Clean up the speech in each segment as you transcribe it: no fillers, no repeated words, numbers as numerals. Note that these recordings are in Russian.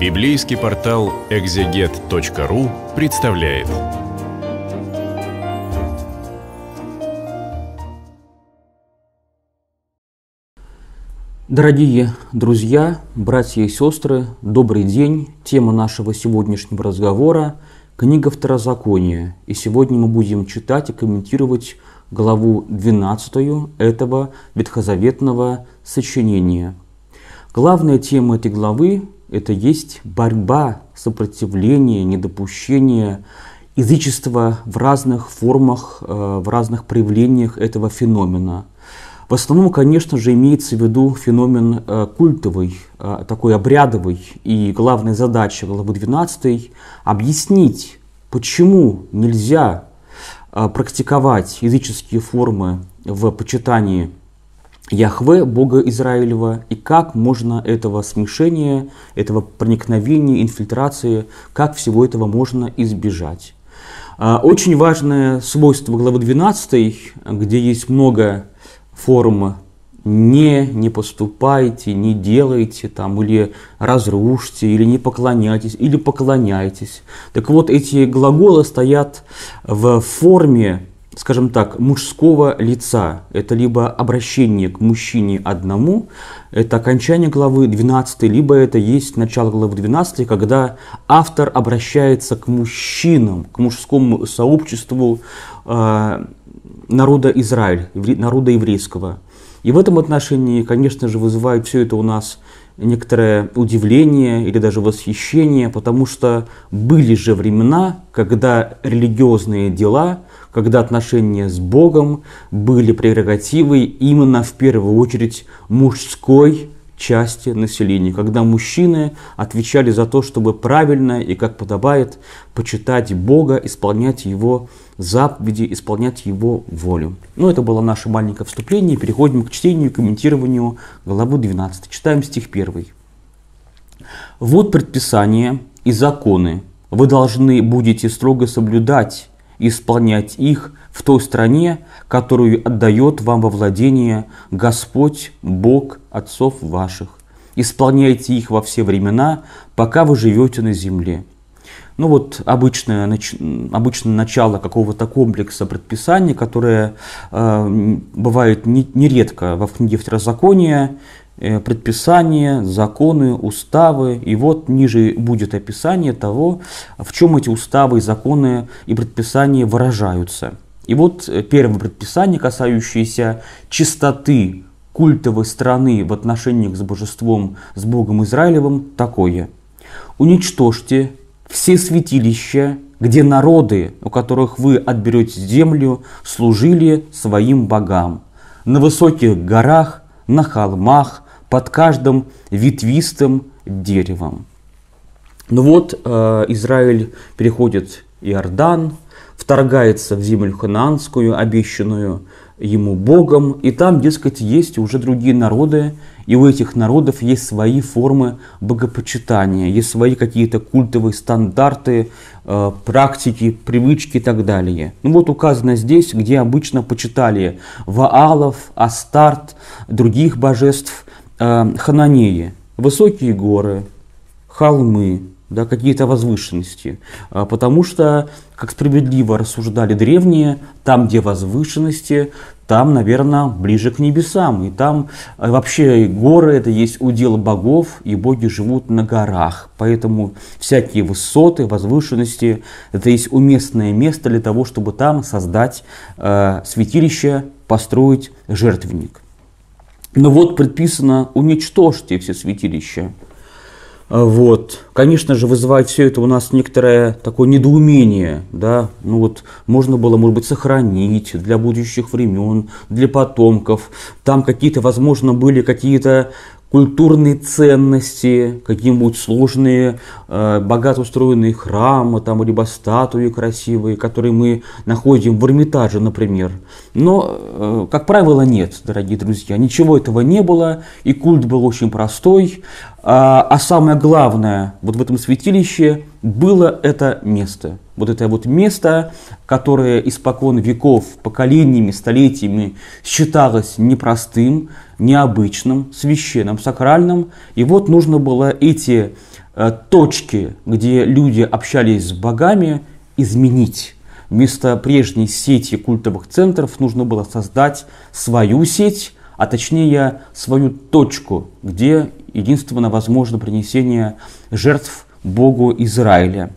Библейский портал экзегет.ру представляет. Дорогие друзья, братья и сестры, добрый день. Тема нашего сегодняшнего разговора – книга Второзакония. И сегодня мы будем читать и комментировать главу 12 этого ветхозаветного сочинения. Главная тема этой главы – это есть борьба, сопротивление, недопущение язычества в разных формах, в разных проявлениях этого феномена. В основном, конечно же, имеется в виду феномен культовый, такой обрядовый. И главная задача главы 12 – объяснить, почему нельзя практиковать языческие формы в почитании Яхве, Бога Израилева, и как можно этого смешения, этого проникновения, инфильтрации, как всего этого можно избежать. Очень важное свойство главы 12, где есть много форм не поступайте, не делайте, там, или разрушьте, или не поклоняйтесь, или поклоняйтесь. Так вот, эти глаголы стоят в форме, скажем так, мужского лица. Это либо обращение к мужчине одному, это окончание главы 12, либо это есть начало главы 12, когда автор обращается к мужчинам, к мужскому сообществу народа Израиль, народа еврейского. И в этом отношении, конечно же, вызывает все это у нас некоторое удивление или даже восхищение, потому что были же времена, когда религиозные дела, когда отношения с Богом были прерогативой именно в первую очередь мужской части населения, когда мужчины отвечали за то, чтобы правильно и как подобает почитать Бога, исполнять Его заповеди, исполнять Его волю. Ну, это было наше маленькое вступление. Переходим к чтению и комментированию главы 12. Читаем стих 1. «Вот предписания и законы. Вы должны будете строго соблюдать и исполнять их в той стране, которую отдает вам во владение Господь, Бог отцов ваших. Исполняйте их во все времена, пока вы живете на земле». Ну вот обычное начало какого-то комплекса предписаний, которое бывает нередко в книге Второзакония, предписания, законы, уставы. И вот ниже будет описание того, в чем эти уставы, законы и предписания выражаются. И вот первое предписание, касающееся чистоты культовой страны в отношениях с божеством, с Богом Израилевым, такое: «Уничтожьте все святилища, где народы, у которых вы отберете землю, служили своим богам, на высоких горах, на холмах, под каждым ветвистым деревом». Ну вот Израиль переходит Иордан, вторгается в землю ханаанскую, обещанную ему Богом, и там, дескать, есть уже другие народы, и у этих народов есть свои формы богопочитания, есть свои какие-то культовые стандарты, практики, привычки и так далее. Ну вот указано здесь, где обычно почитали Ваалов, Астарт, других божеств, хананеи, высокие горы, холмы, да, какие-то возвышенности. Потому что, как справедливо рассуждали древние, там, где возвышенности, там, наверное, ближе к небесам. И там вообще горы — это есть удел богов, и боги живут на горах. Поэтому всякие высоты, возвышенности — это есть уместное место для того, чтобы там создать святилище, построить жертвенник. Но вот предписано: уничтожьте все святилища. Вот. Конечно же, вызывает все это у нас некоторое такое недоумение. Да? Ну вот, можно было, может быть, сохранить для будущих времен, для потомков. Там какие-то, возможно, были какие-то культурные ценности, какие-нибудь сложные, богато устроенные храмы, там, либо статуи красивые, которые мы находим в Эрмитаже, например. Но, как правило, нет, дорогие друзья, ничего этого не было, и культ был очень простой. А самое главное, вот в этом святилище было это место. Вот это вот место, которое испокон веков, поколениями, столетиями считалось непростым, необычным, священным, сакральным. И вот нужно было эти точки, где люди общались с богами, изменить. Вместо прежней сети культовых центров нужно было создать свою сеть, а точнее свою точку, где единственно возможно принесение жертв Богу Израиля.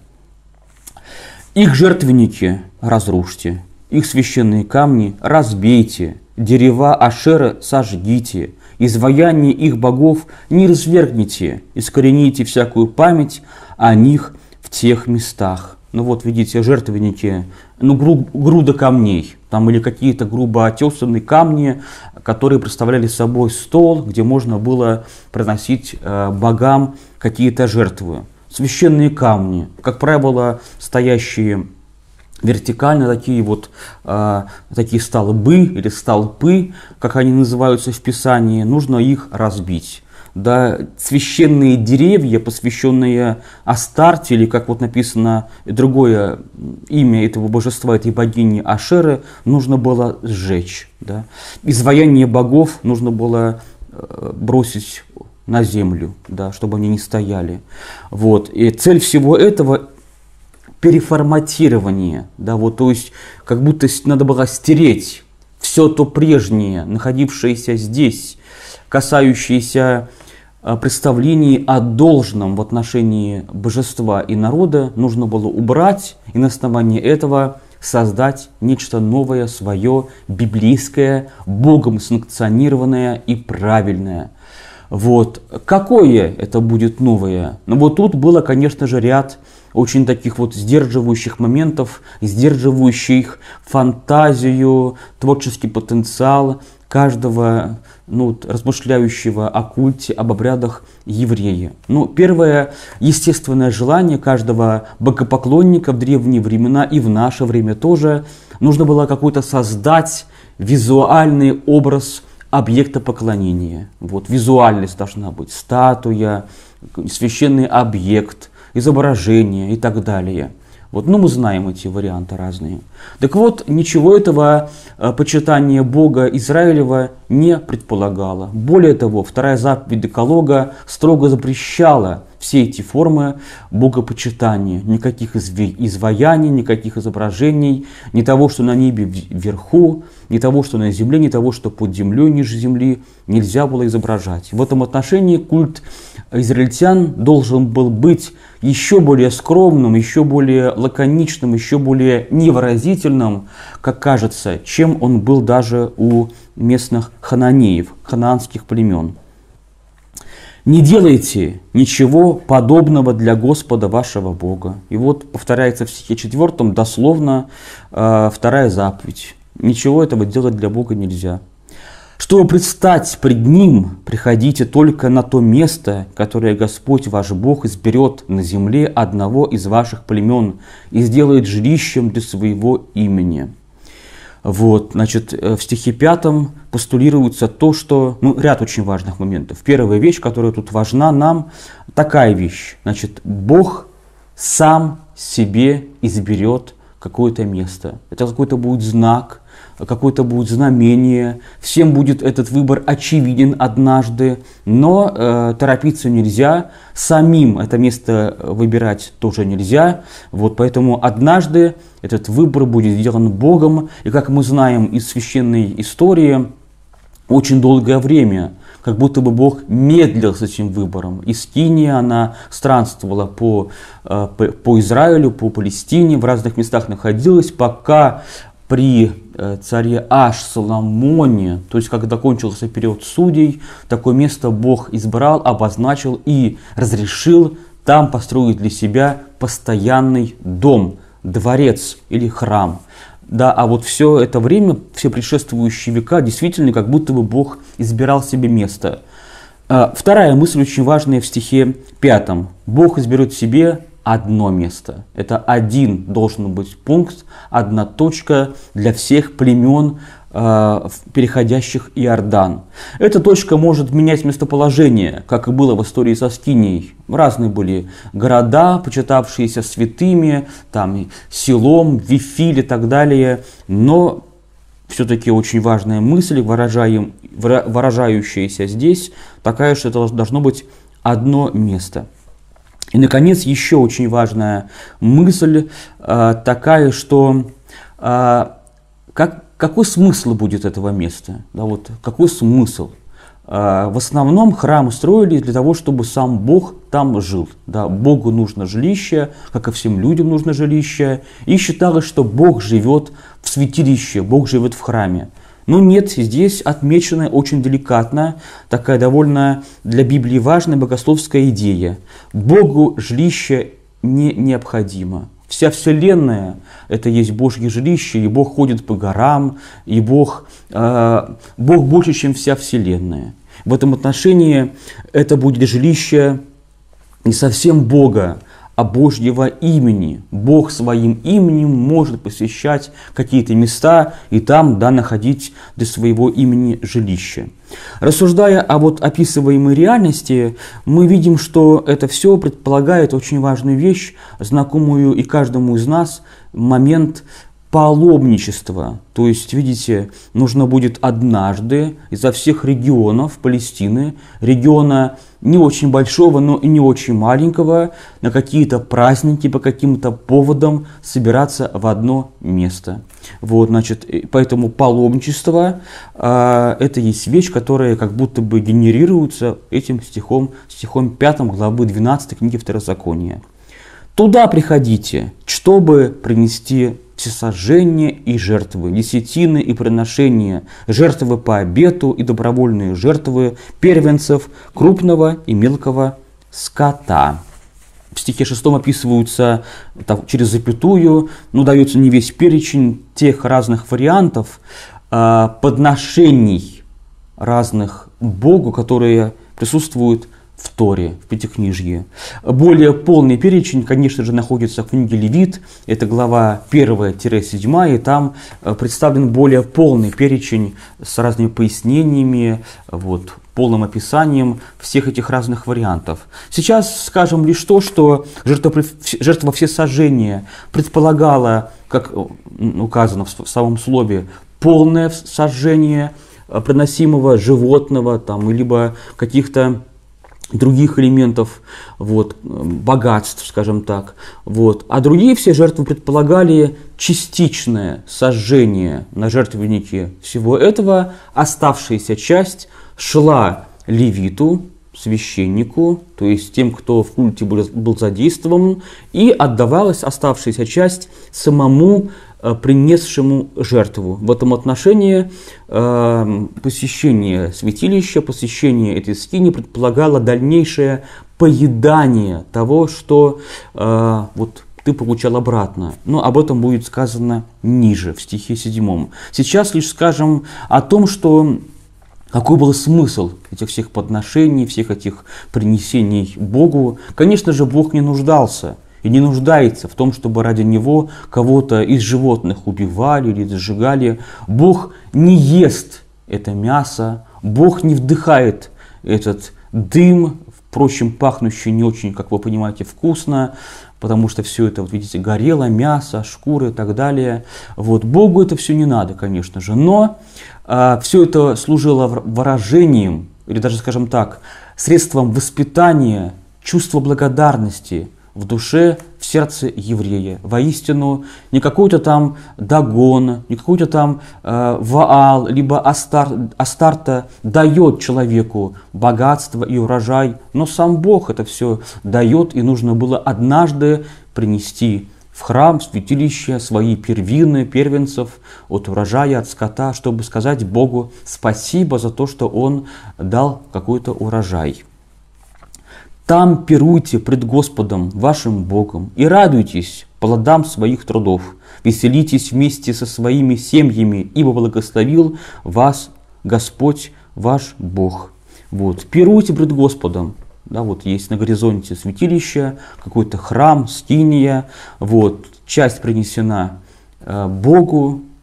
Их жертвенники разрушьте, их священные камни разбейте, дерева Ашера сожгите, изваяние их богов не развергните, искорените всякую память о них в тех местах. Ну вот, видите, жертвенники, груда камней, там или какие-то грубо отесанные камни, которые представляли собой стол, где можно было приносить богам какие-то жертвы. Священные камни, как правило, стоящие вертикально, такие столбы или столпы, как они называются в Писании, нужно их разбить. Да, священные деревья, посвященные Астарте, или как вот написано другое имя этого божества, этой богини Ашеры, нужно было сжечь. Да. Изваяние богов нужно было бросить на землю, да, чтобы они не стояли. Вот. И цель всего этого – переформатирование. Да, вот, то есть как будто надо было стереть все то прежнее, находившееся здесь, касающееся представлений о должном в отношении божества и народа, нужно было убрать и на основании этого создать нечто новое, свое, библейское, Богом санкционированное и правильное. Вот. Какое это будет новое? Ну вот тут было, конечно же, ряд очень таких вот сдерживающих моментов, сдерживающих фантазию, творческий потенциал каждого размышляющего о культе, об обрядах еврея. Первое естественное желание каждого богопоклонника в древние времена и в наше время тоже, нужно было какой-то создать визуальный образ объекта поклонения. Вот, визуальность должна быть, статуя, священный объект, изображение и так далее. Вот, мы знаем эти варианты разные. Так вот, ничего этого почитание Бога Израилева не предполагало. Более того, вторая заповедь Декалога строго запрещала все эти формы богопочитания. Никаких изваяний, никаких изображений, ни того, что на небе вверху, ни того, что на земле, ни того, что под землей ниже земли, нельзя было изображать. В этом отношении культ израильтян должен был быть еще более скромным, еще более лаконичным, еще более невыразительным, как кажется, чем он был даже у местных хананеев, ханаанских племен. «Не делайте ничего подобного для Господа вашего Бога». И вот повторяется в стихе 4 дословно вторая заповедь. Ничего этого делать для Бога нельзя. «Чтобы предстать пред Ним, приходите только на то место, которое Господь ваш Бог изберет на земле одного из ваших племен и сделает жилищем для своего имени». Вот, значит, в стихе 5 постулируется то, что, ряд очень важных моментов. Первая вещь, которая тут важна нам, такая вещь. Значит, Бог сам себе изберет какое-то место. Это какой-то будет знак, какое-то будет знамение. Всем будет этот выбор очевиден однажды, но торопиться нельзя. Самим это место выбирать тоже нельзя. Вот, поэтому однажды этот выбор будет сделан Богом. И как мы знаем из священной истории, очень долгое время как будто бы Бог медлил с этим выбором. И Скиния, она странствовала по Израилю, по Палестине, в разных местах находилась, пока при царе Аш-Соломоне, то есть когда кончился период судей, такое место Бог избрал, обозначил и разрешил там построить для себя постоянный дом, дворец или храм. Да, а вот все это время, все предшествующие века, действительно, как будто бы Бог избирал себе место. Вторая мысль очень важная в стихе 5. Бог изберет себе одно место. Это один должен быть пункт, одна точка для всех племен переходящих Иордан. Эта точка может менять местоположение, как и было в истории со Скинией. Разные были города, почитавшиеся святыми, там Силом, Вифиль и так далее, но все-таки очень важная мысль, выражающаяся здесь, такая, что это должно быть одно место. И, наконец, еще очень важная мысль такая, что какой смысл будет этого места? Да, вот, какой смысл? В основном храмы строили для того, чтобы сам Бог там жил. Да, Богу нужно жилище, как и всем людям нужно жилище. И считалось, что Бог живет в святилище, Бог живет в храме. Но нет, здесь отмечена очень деликатно такая довольно для Библии важная богословская идея. Богу жилище не необходимо. Вся Вселенная – это есть Божье жилище, и Бог ходит по горам, и Бог больше, чем вся Вселенная. В этом отношении это будет жилище не совсем Бога, а Божьего имени. Бог своим именем может посещать какие-то места и там, да, находить для своего имени жилище. Рассуждая о вот описываемой реальности, мы видим, что это все предполагает очень важную вещь, знакомую и каждому из нас, момент паломничества. То есть, видите, нужно будет однажды изо всех регионов Палестины, региона не очень большого, но и не очень маленького, на какие-то праздники, по каким-то поводам собираться в одно место. Вот, значит, поэтому паломничество это есть вещь, которая как будто бы генерируется этим стихом 5 главы 12 книги Второзакония. «Туда приходите, чтобы принести всесожжения и жертвы, десятины и приношения, жертвы по обету и добровольные жертвы первенцев крупного и мелкого скота». В стихе 6 описываются через запятую, дается не весь перечень тех разных вариантов подношений разных Богу, которые присутствуют в Торе, в Пятикнижье. Более полный перечень, конечно же, находится в книге Левит, это глава 1-7, и там представлен более полный перечень с разными пояснениями, вот, полным описанием всех этих разных вариантов. Сейчас скажем лишь то, что жертва всесожжения предполагала, как указано в самом слове, полное сожжение приносимого животного, там, либо каких-то других элементов, вот, богатств, скажем так. Вот. А другие все жертвы предполагали частичное сожжение на жертвеннике всего этого. Оставшаяся часть шла левиту, священнику, то есть тем, кто в культе был задействован, и отдавалась оставшаяся часть самому принесшему жертву. В этом отношении посещение святилища, посещение этой скинии предполагало дальнейшее поедание того, что вот ты получал обратно. Но об этом будет сказано ниже, в стихе 7. Сейчас лишь скажем о том, что какой был смысл этих всех подношений, всех этих принесений Богу. Конечно же, Бог не нуждался и не нуждается в том, чтобы ради Него кого-то из животных убивали или сжигали. Бог не ест это мясо, Бог не вдыхает этот дым, впрочем, пахнущий не очень, как вы понимаете, вкусно, потому что все это, вот видите, горело, мясо, шкуры и так далее. Вот, Богу это все не надо, конечно же, но все это служило выражением, или даже, скажем так, средством воспитания чувства благодарности в душе, в сердце еврея. Воистину, не какой-то там Дагон, не какой-то там Ваал, либо Астарта дает человеку богатство и урожай, но сам Бог это все дает, и нужно было однажды принести в храм, в святилище свои первины, первенцев от урожая, от скота, чтобы сказать Богу спасибо за то, что Он дал какой-то урожай. Там пируйте пред Господом вашим Богом и радуйтесь плодам своих трудов, веселитесь вместе со своими семьями, ибо благословил вас Господь ваш Бог. Вот. Пируйте пред Господом. Да, вот есть на горизонте святилище, какой-то храм, скиния, вот, часть принесена Богу,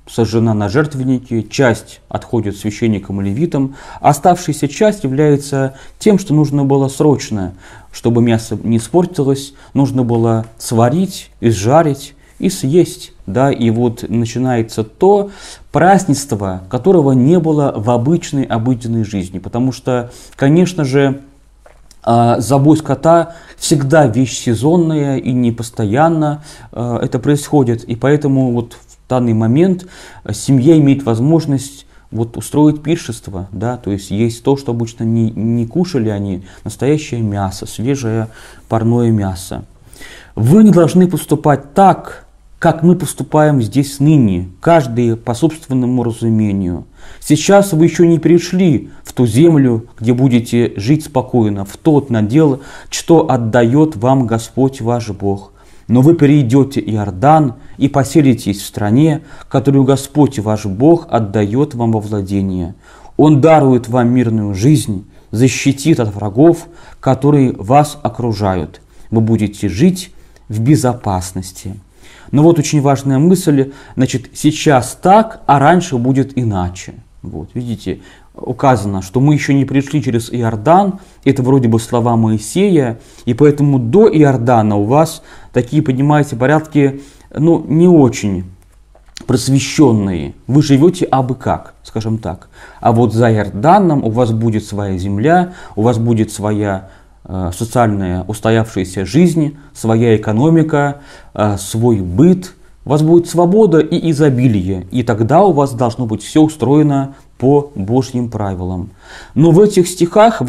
сожжена на жертвеннике, часть отходит священникам и левитам, а оставшаяся часть является тем, что нужно было срочно, чтобы мясо не испортилось, нужно было сварить, изжарить и съесть. Да? И вот начинается то празднество, которого не было в обычной обыденной жизни, потому что, конечно же, забой скота всегда вещь сезонная и не постоянно это происходит, и поэтому вот в данный момент семья имеет возможность вот устроить пиршество, да, то есть есть то, что обычно не кушали они, настоящее мясо, свежее парное мясо. Вы не должны поступать так, как мы поступаем здесь ныне, каждый по собственному разумению. Сейчас вы еще не перешли в ту землю, где будете жить спокойно, в тот надел, что отдает вам Господь ваш Бог. Но вы перейдете Иордан и поселитесь в стране, которую Господь ваш Бог отдает вам во владение. Он дарует вам мирную жизнь, защитит от врагов, которые вас окружают. Вы будете жить в безопасности. Но вот очень важная мысль, значит, сейчас так, а раньше будет иначе. Вот, видите, указано, что мы еще не пришли через Иордан, это вроде бы слова Моисея, и поэтому до Иордана у вас такие, понимаете, порядки, ну, не очень просвещенные. Вы живете абы как, скажем так. А вот за Иорданом у вас будет своя земля, у вас будет своя социальная устоявшаяся жизнь, своя экономика, свой быт, у вас будет свобода и изобилие, и тогда у вас должно быть все устроено по Божьим правилам. Но в этих стихах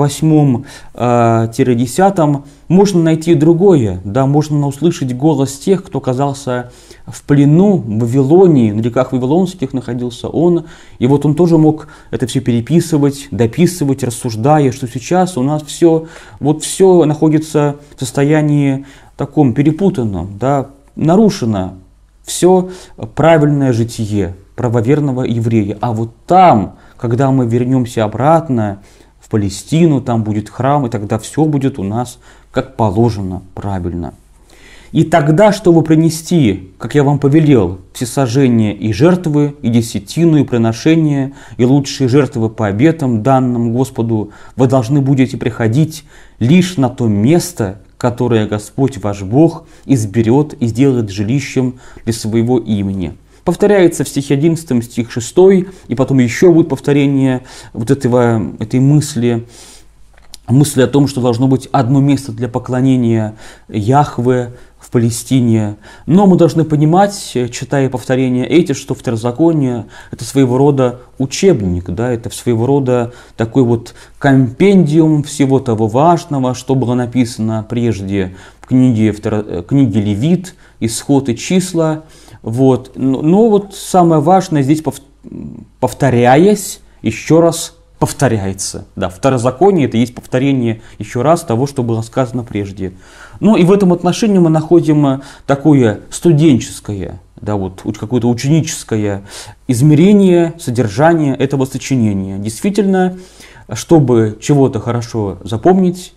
8-10 можно найти другое, да, можно услышать голос тех, кто оказался в плену в Вавилонии, на реках Вавилонских находился он, и вот он тоже мог это все переписывать, дописывать, рассуждая, что сейчас у нас все, вот все находится в состоянии таком перепутанном, да, нарушено все правильное житие правоверного еврея. А вот там, когда мы вернемся обратно в Палестину, там будет храм, и тогда все будет у нас как положено, правильно. И тогда, чтобы принести, как я вам повелел, всесожжения и жертвы, и десятину, и приношения, и лучшие жертвы по обетам, данным Господу, вы должны будете приходить лишь на то место, которое Господь ваш Бог изберет и сделает жилищем для своего имени. Повторяется в стихе 11, стих 6, и потом еще будет повторение вот этой мысли о том, что должно быть одно место для поклонения Яхве в Палестине. Но мы должны понимать, читая повторения эти, что Второзаконие – это своего рода учебник, да, это своего рода такой вот компендиум всего того важного, что было написано прежде в книге Левит, Исход и Числа. Вот. Но вот самое важное здесь, повторяясь, еще раз повторяется. Да, Второзаконие – это есть повторение еще раз того, что было сказано прежде. Ну и в этом отношении мы находим такое студенческое, да, вот, какое-то ученическое измерение, содержание этого сочинения. Действительно, чтобы чего-то хорошо запомнить,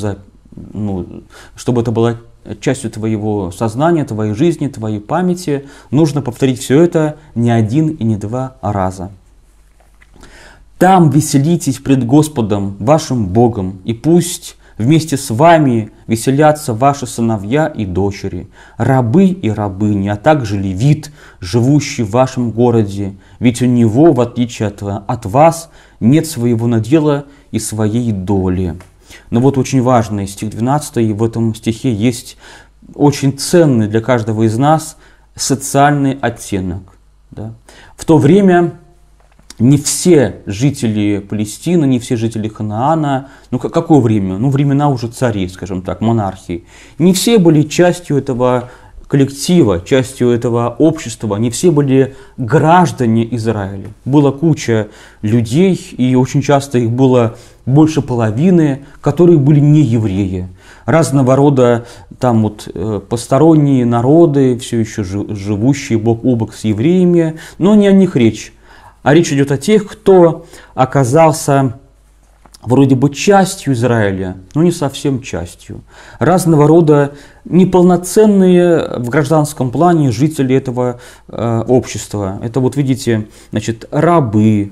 чтобы это было частью твоего сознания, твоей жизни, твоей памяти, нужно повторить все это не один и не два раза. Там веселитесь пред Господом, вашим Богом, и пусть вместе с вами веселятся ваши сыновья и дочери, рабы и рабыни, а также левит, живущий в вашем городе, ведь у него, в отличие от вас, нет своего надела и своей доли. Но вот очень важный стих 12, и в этом стихе есть очень ценный для каждого из нас социальный оттенок. Да? В то время не все жители Палестины, не все жители Ханаана, какое время? Времена уже царей, скажем так, монархии. Не все были частью этого коллектива, частью этого общества, не все были граждане Израиля. Была куча людей, и очень часто их было больше половины, которые были не евреи. Разного рода там вот посторонние народы, все еще живущие бок о бок с евреями, но не о них речь. А речь идет о тех, кто оказался вроде бы частью Израиля, но не совсем частью. Разного рода неполноценные в гражданском плане жители этого общества. Это вот видите, значит, рабы,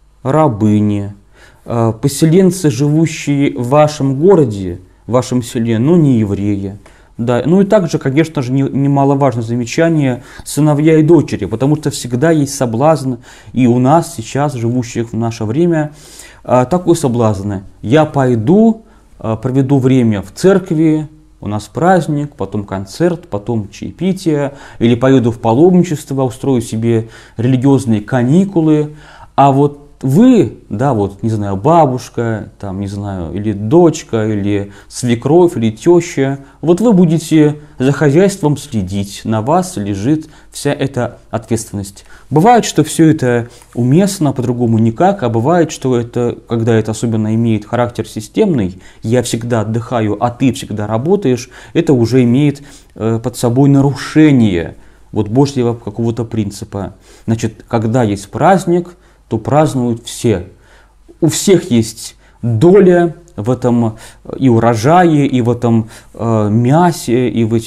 рабыни, поселенцы, живущие в вашем городе, в вашем селе, но не евреи. Да. Ну и также, конечно же, немаловажное замечание сыновья и дочери, потому что всегда есть соблазн, и у нас сейчас, живущих в наше время, такой соблазн. Я пойду, проведу время в церкви, у нас праздник, потом концерт, потом чаепитие, или поеду в паломничество, устрою себе религиозные каникулы, а вот вы, да, вот, не знаю, бабушка, там, не знаю, или дочка, или свекровь, или теща, вот вы будете за хозяйством следить, на вас лежит вся эта ответственность. Бывает, что все это уместно, по-другому никак, а бывает, что это, когда это особенно имеет характер системный, я всегда отдыхаю, а ты всегда работаешь, это уже имеет под собой нарушение вот Божьего какого-то принципа. Значит, когда есть праздник, то празднуют все. У всех есть доля в этом и урожае, и в этом мясе, и в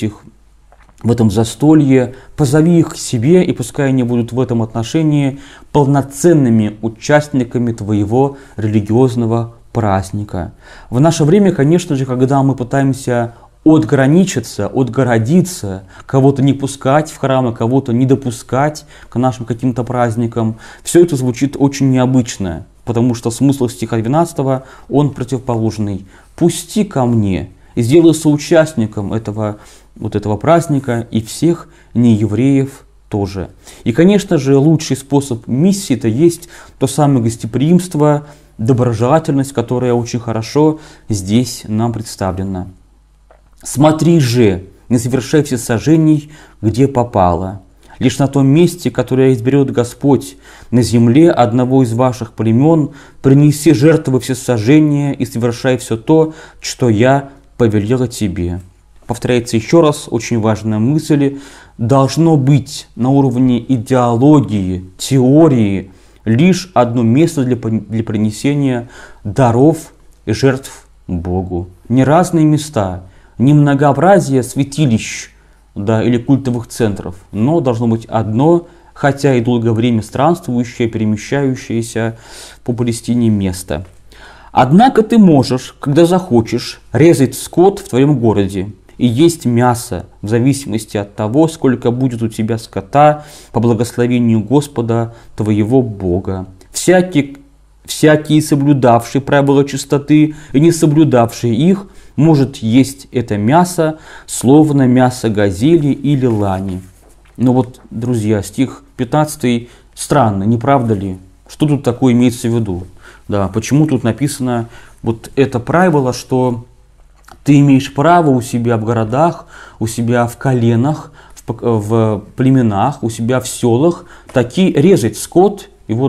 этом застолье. Позови их к себе, и пускай они будут в этом отношении полноценными участниками твоего религиозного праздника. В наше время, конечно же, когда мы пытаемся отграничиться, отгородиться, кого-то не пускать в храмы, кого-то не допускать к нашим каким-то праздникам. Все это звучит очень необычно, потому что смысл стиха 12, он противоположный. «Пусти ко мне и сделай соучастником этого праздника и всех неевреев тоже». И, конечно же, лучший способ миссии – это есть то самое гостеприимство, доброжелательность, которая очень хорошо здесь нам представлена. «Смотри же, не совершай всесожжений, где попало. Лишь на том месте, которое изберет Господь, на земле одного из ваших племен, принеси жертвы всесожжения и совершай все то, что я повелела тебе». Повторяется еще раз, очень важная мысль. Должно быть на уровне идеологии, теории лишь одно место для принесения даров и жертв Богу. Не разные места, не многообразие святилищ, да, или культовых центров, но должно быть одно, хотя и долгое время странствующее, перемещающееся по Палестине место. Однако ты можешь, когда захочешь, резать скот в твоем городе и есть мясо, в зависимости от того, сколько будет у тебя скота по благословению Господа твоего Бога. Всякий, соблюдавший правила чистоты и не соблюдавший их, может есть это мясо, словно мясо газели или лани. Но вот, друзья, стих 15 странно, не правда ли? Что тут такое имеется в виду? Да, почему тут написано вот это правило, что ты имеешь право у себя в городах, у себя в коленах, в племенах, у себя в селах таки резать скот,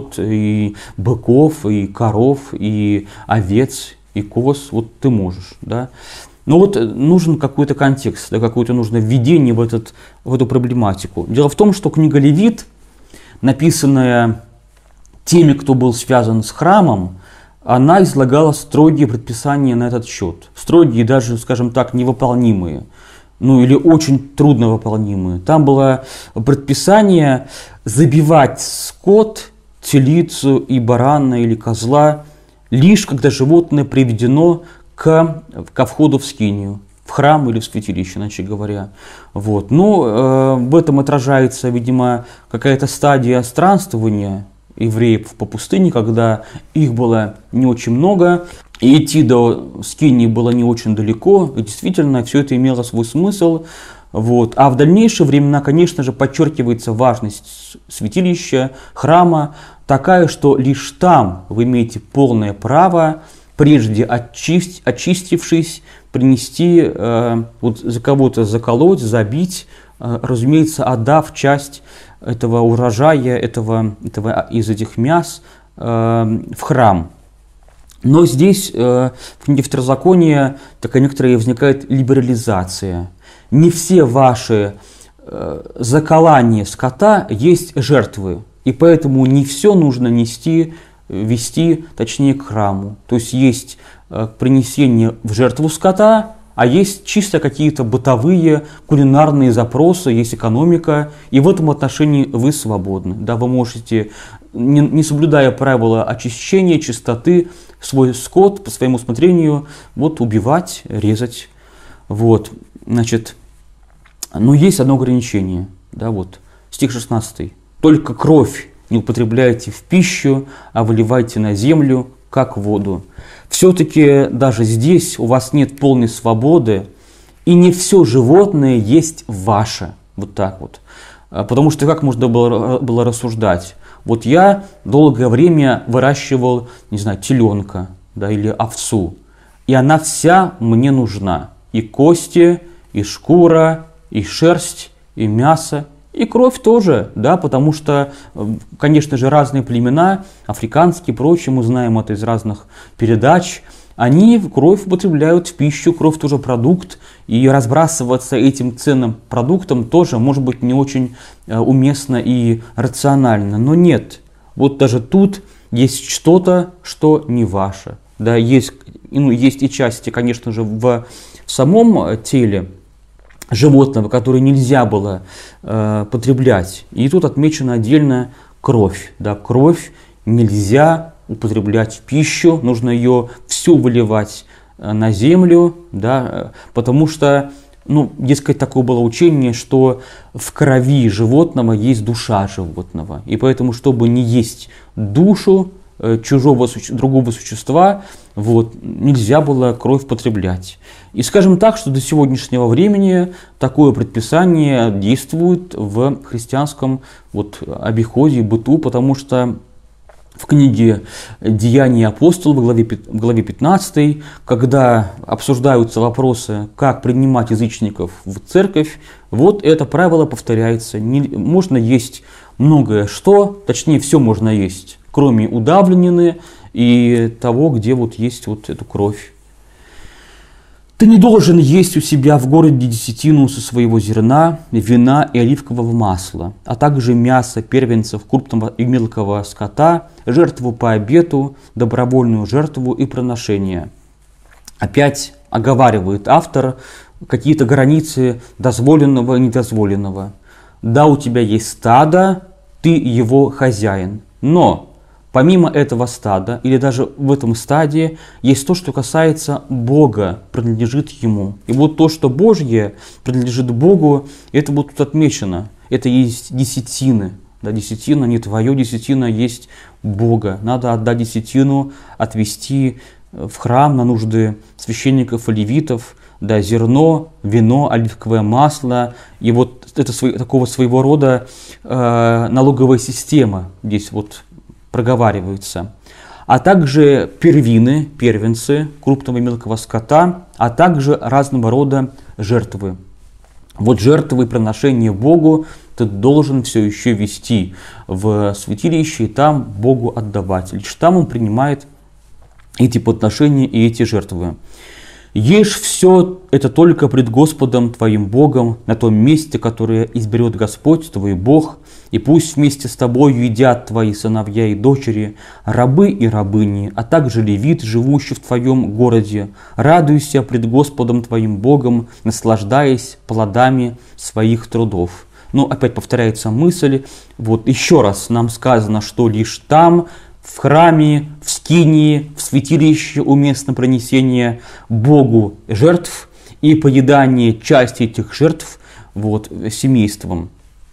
и быков, и коров, и овец, и коз, вот ты можешь, да. Но вот нужен какой-то контекст, да, какое-то нужно введение в эту проблематику. Дело в том, что книга Левит, написанная теми, кто был связан с храмом, она излагала строгие предписания на этот счет. Строгие, даже, скажем так, невыполнимые, или очень трудновыполнимые. Там было предписание забивать скот, телицу и барана или козла, лишь когда животное приведено ко входу в скинию, в храм или в святилище, иначе говоря. Вот. В этом отражается, видимо, какая-то стадия странствования евреев по пустыне, когда их было не очень много, и идти до скинии было не очень далеко, и действительно все это имело свой смысл. Вот. А в дальнейшие времена, конечно же, подчеркивается важность святилища, храма, такая, что лишь там вы имеете полное право, прежде очистившись, принести, за кого-то заколоть, забить, разумеется, отдав часть этого урожая, из этих мяс в храм. Но здесь в книге Второзакония такая некоторая возникает либерализация. Не все ваши заколания скота есть жертвы, и поэтому не все нужно нести вести, точнее, к храму. То есть есть принесение в жертву скота, а есть чисто какие-то бытовые, кулинарные запросы, есть экономика, и в этом отношении вы свободны. Да, вы можете, не соблюдая правила очищения, чистоты, свой скот по своему усмотрению вот, убивать, резать. Вот, значит, но есть одно ограничение. Да, вот, стих 16. «Только кровь не употребляйте в пищу, а выливайте на землю, как воду». Все-таки даже здесь у вас нет полной свободы, и не все животное есть ваше. Вот так вот. Потому что как можно было рассуждать? Вот я долгое время выращивал, не знаю, теленка, да, или овцу, и она вся мне нужна. И кости, и шкура, и шерсть, и мясо, и кровь тоже, да, потому что, конечно же, разные племена, африканские и прочие, мы знаем это из разных передач, они кровь употребляют в пищу, кровь тоже продукт, и разбрасываться этим ценным продуктом тоже может быть не очень уместно и рационально. Но нет, вот даже тут есть что-то, что не ваше. Да, есть и части, конечно же, в самом теле животного, которые нельзя было потреблять. И тут отмечена отдельно кровь. Да, кровь нельзя употреблять в пищу, нужно ее всю выливать на землю, да, потому что, дескать, такое было учение, что в крови животного есть душа животного. И поэтому, чтобы не есть душу другого существа, вот, нельзя было кровь потреблять. И скажем так, что до сегодняшнего времени такое предписание действует в христианском обиходе и быту, потому что в книге «Деяния апостолов» в главе 15, когда обсуждаются вопросы, как принимать язычников в церковь, вот это правило повторяется. Можно есть многое что, точнее все можно есть, кроме удавленины и того, где есть эту кровь. Ты не должен есть у себя в городе десятину со своего зерна, вина и оливкового масла, а также мясо, первенцев, крупного и мелкого скота, жертву по обету, добровольную жертву и приношение. Опять оговаривает автор какие-то границы дозволенного и недозволенного. Да, у тебя есть стадо, ты его хозяин, но помимо этого стада, или даже в этом стаде, есть то, что касается Бога, принадлежит Ему. И вот то, что Божье принадлежит Богу, это вот тут отмечено. Это есть десятины. Да, десятина не твое, десятина есть Бога. Надо отдать десятину, отвести в храм на нужды священников и левитов, да, зерно, вино, оливковое масло. И вот это такого своего рода налоговая система здесь проговариваются, а также первины, первенцы крупного и мелкого скота, а также разного рода жертвы. Вот жертвы и приношения Богу ты должен все еще вести в святилище и там Богу отдавать. Лишь там Он принимает эти подношения и эти жертвы. Ешь все это только пред Господом твоим Богом на том месте, которое изберет Господь твой Бог, и пусть вместе с тобою едят твои сыновья и дочери, рабы и рабыни, а также левит, живущий в твоем городе. Радуйся пред Господом твоим Богом, наслаждаясь плодами своих трудов. Но опять повторяется мысль, еще раз нам сказано, что лишь там, в храме, в скинии, в святилище уместно принесение Богу жертв и поедание части этих жертв семейством.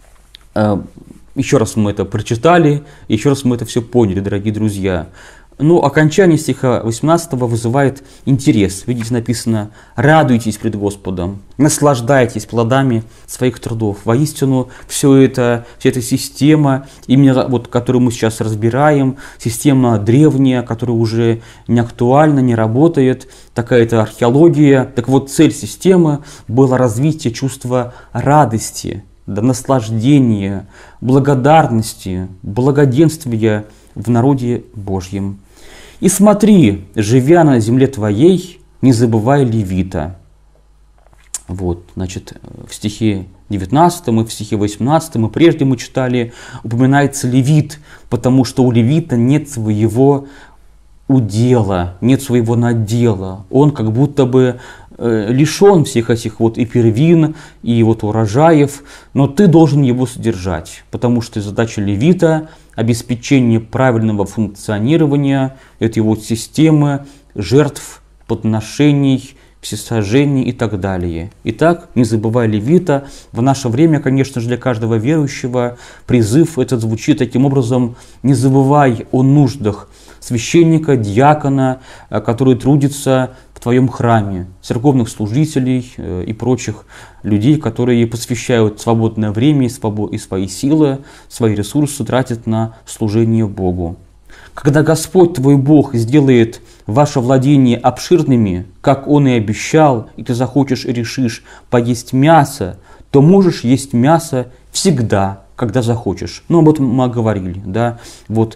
Еще раз мы это прочитали, еще раз мы это все поняли, дорогие друзья. Но окончание стиха 18 вызывает интерес. Видите, написано: «Радуйтесь пред Господом, наслаждайтесь плодами своих трудов». Воистину, вся эта система, именно которую мы сейчас разбираем, система древняя, которая уже не актуальна, не работает, такая-то археология. Так вот, цель системы была развитие чувства радости, наслаждения, благодарности, благоденствия в народе Божьем. «И смотри, живя на земле твоей, не забывай левита». Вот, значит, в стихе 19 и в стихе 18, и прежде мы читали, упоминается левит, потому что у левита нет своего удела, нет своего надела. Он как будто бы лишен всех этих вот и первин, и вот урожаев, но ты должен его содержать, потому что задача левита – обеспечение правильного функционирования этой вот системы жертв, подношений, всесожжений и так далее. Итак, не забывай левита. В наше время, конечно же, для каждого верующего призыв этот звучит таким образом: не забывай о нуждах священника, диакона, который трудится в твоем храме, церковных служителей и прочих людей, которые посвящают свободное время и свои силы, свои ресурсы тратят на служение Богу. Когда Господь твой Бог сделает ваше владение обширными, как Он и обещал, и ты захочешь и решишь поесть мясо, то можешь есть мясо всегда, когда захочешь. Ну, об этом мы говорили, да. Вот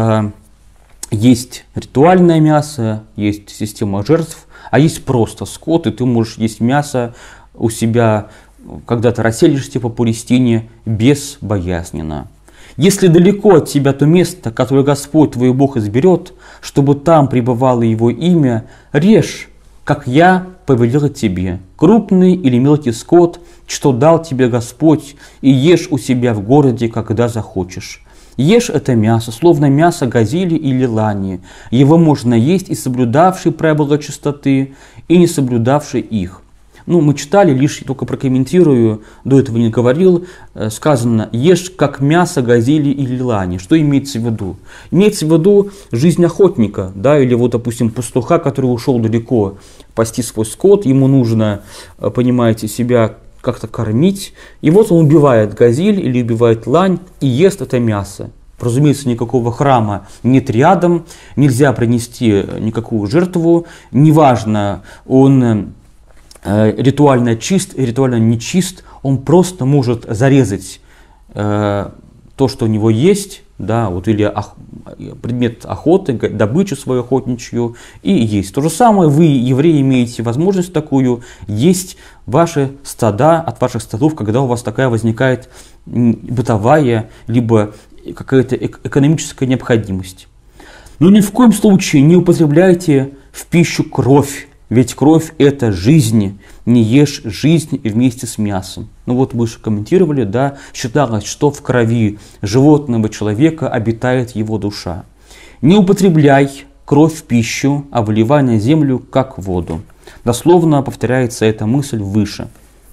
есть ритуальное мясо, есть система жертв, а есть просто скот, и ты можешь есть мясо у себя, когда ты расселишься по Палестине, безбоязненно. Если далеко от тебя то место, которое Господь твой Бог изберет, чтобы там пребывало Его имя, режь, как я повелел тебе, крупный или мелкий скот, что дал тебе Господь, и ешь у себя в городе, когда захочешь. Ешь это мясо, словно мясо газели или лани. Его можно есть и соблюдавший правила чистоты, и не соблюдавший их. Ну, мы читали, лишь только прокомментирую, до этого не говорил, сказано: ешь как мясо газели или лани. Что имеется в виду? Имеется в виду жизнь охотника, да, или вот, допустим, пастуха, который ушел далеко пасти свой скот, ему нужно, понимаете, себя как-то кормить, и вот он убивает газель или убивает лань и ест это мясо. Разумеется, никакого храма нет рядом, нельзя принести никакую жертву, неважно, он ритуально чист, ритуально нечист, он просто может зарезать то, что у него есть, да, вот, или предмет охоты, добычу свою охотничью, и есть. То же самое вы, евреи, имеете возможность такую есть ваши стада от ваших стадов, когда у вас такая возникает бытовая, либо какая-то экономическая необходимость. Но ни в коем случае не употребляйте в пищу кровь, ведь кровь – это жизнь, не ешь жизнь вместе с мясом. Ну вот вы же комментировали, да, считалось, что в крови животного человека обитает его душа. Не употребляй кровь в пищу, а выливай на землю, как воду. Дословно повторяется эта мысль выше.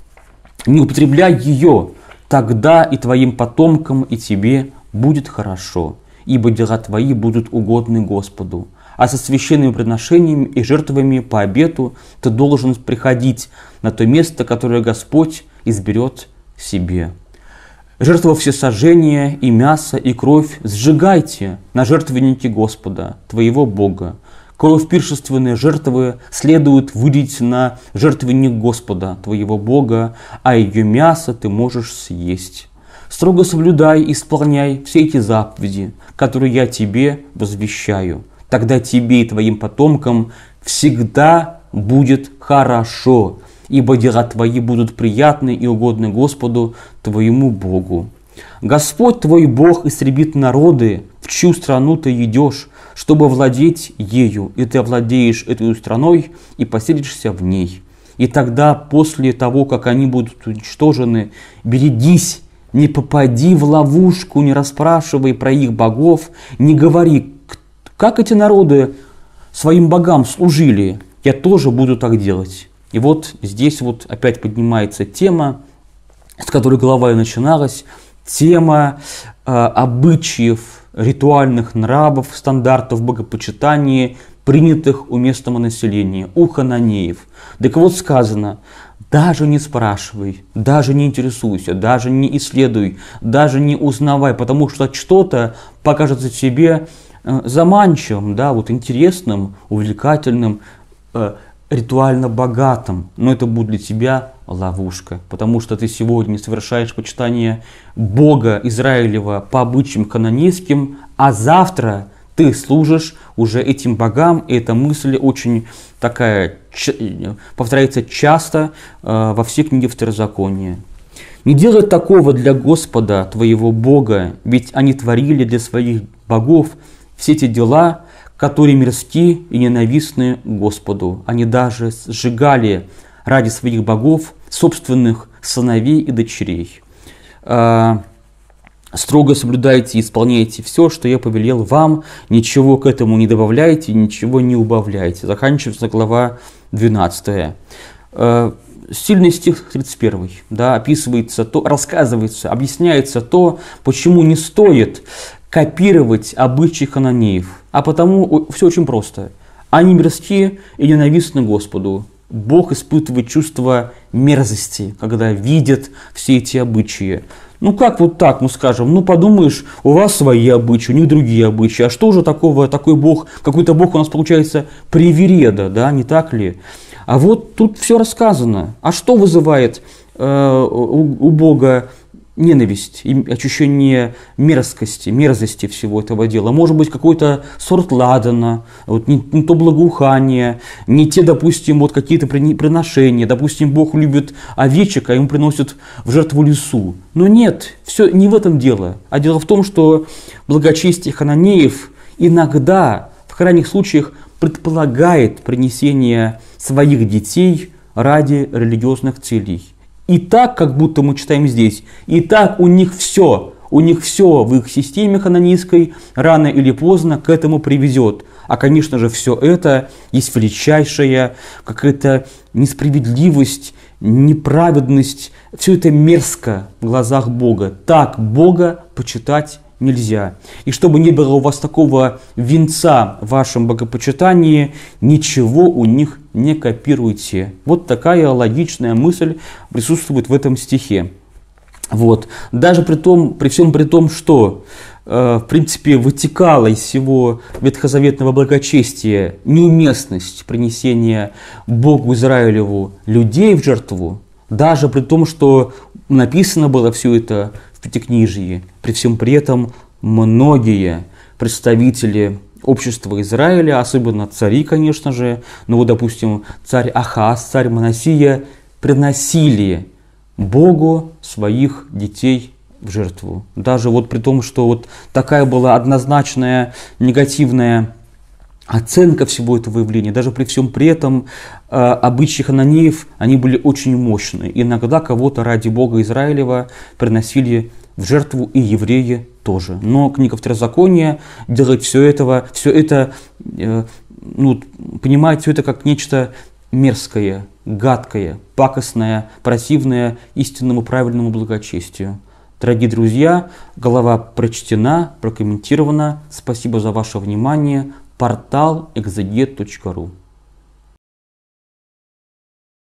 Не употребляй ее, тогда и твоим потомкам, и тебе будет хорошо, ибо дела твои будут угодны Господу. А со священными приношениями и жертвами по обету ты должен приходить на то место, которое Господь изберет себе. Жертву всесожжения и мясо, и кровь сжигайте на жертвеннике Господа, твоего Бога. Кровь пиршественной жертвы следует вылить на жертвенник Господа, твоего Бога, а ее мясо ты можешь съесть. Строго соблюдай и исполняй все эти заповеди, которые я тебе возвещаю. Тогда тебе и твоим потомкам всегда будет хорошо, ибо дела твои будут приятны и угодны Господу, твоему Богу. Господь твой Бог истребит народы, в чью страну ты идешь, чтобы владеть ею, и ты овладеешь этой страной и поселишься в ней. И тогда, после того, как они будут уничтожены, берегись, не попади в ловушку, не расспрашивай про их богов, не говори: как эти народы своим богам служили, я тоже буду так делать. И вот здесь вот опять поднимается тема, с которой глава и начиналась, тема обычаев, ритуальных нравов, стандартов богопочитания, принятых у местного населения, у хананеев. Так вот сказано: даже не спрашивай, даже не интересуйся, даже не исследуй, даже не узнавай, потому что что-то покажется тебе заманчивым, да, вот интересным, увлекательным, ритуально богатым, но это будет для тебя ловушка, потому что ты сегодня совершаешь почитание Бога Израилева по обычаям хананейским, а завтра ты служишь уже этим богам, и эта мысль очень такая, повторяется часто во всей книге Второзакония. «Не делай такого для Господа твоего Бога, ведь они творили для своих богов все те дела, которые мирски и ненавистны Господу. Они даже сжигали ради своих богов собственных сыновей и дочерей. Строго соблюдайте и исполняйте все, что я повелел вам, ничего к этому не добавляйте, ничего не убавляйте». Заканчивается глава 12. Сильный стих 31, да, описывается то, рассказывается, объясняется то, почему не стоит копировать обычаи хананеев. А потому все очень просто. Они мирские и ненавистны Господу. Бог испытывает чувство мерзости, когда видит все эти обычаи. Ну как вот так, мы скажем, ну подумаешь, у вас свои обычаи, у них другие обычаи, а что же такого, такой Бог, какой-то Бог у нас получается привереда, да, не так ли? А вот тут все рассказано. А что вызывает у Бога ненависть и ощущение мерзости всего этого дела? Может быть, какой-то сорт ладана, вот не то благоухание, не те, допустим, вот какие-то приношения. Допустим, Бог любит овечек, а ему приносят в жертву лису. Но нет, все не в этом дело. А дело в том, что благочестие хананеев иногда, в крайних случаях, предполагает принесение своих детей ради религиозных целей. И так, как будто мы читаем здесь, и так у них все в их системе хананейской рано или поздно к этому приведет. А, конечно же, все это есть величайшая какая-то несправедливость, неправедность. Все это мерзко в глазах Бога. Так Бога почитать нельзя. И чтобы не было у вас такого венца в вашем богопочитании, ничего у них не копируйте. Вот такая логичная мысль присутствует в этом стихе. Вот. Даже при всем при том, что в принципе вытекало из всего ветхозаветного благочестия неуместность принесения Богу Израилеву людей в жертву, даже при том, что написано было все это в Пятикнижии, при всем при этом многие представители общества Израиля, особенно цари, конечно же, ну вот, допустим, царь Ахаз, царь Манасия, приносили Богу своих детей в жертву. Даже вот при том, что вот такая была однозначная негативная оценка всего этого явления, даже при всем при этом обычаи хананеев, они были очень мощные. Иногда кого-то ради Бога Израилева приносили в жертву и евреи тоже. Но книга Второзакония делает все это, понимает все это как нечто мерзкое, гадкое, пакостное, противное истинному правильному благочестию. Дорогие друзья, глава прочтена, прокомментирована. Спасибо за ваше внимание. Портал exeget.ru